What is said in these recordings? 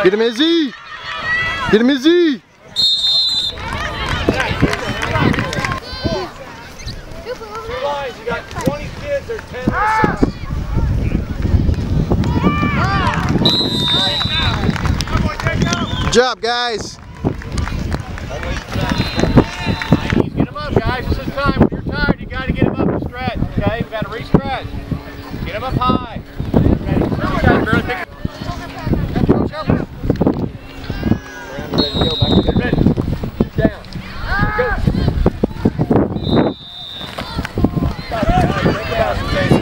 Get him, Izzy! Get him, Izzy! Two lines, you got 20 kids, there's 10 on the side. Good job, guys! Get him up, guys. This is time. When you're tired, you got to get him up and stretch. Okay, we got to re-stretch. Get him up high. Ready? Ready to go. Back to get ready. Down. Go. Think about some things.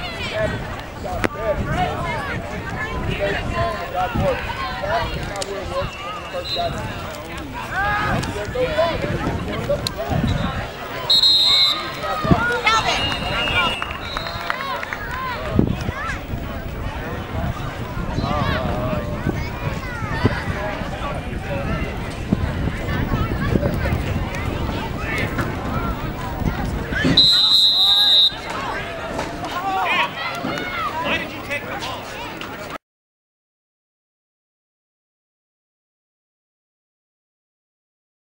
God works. That's how we work when we first got it.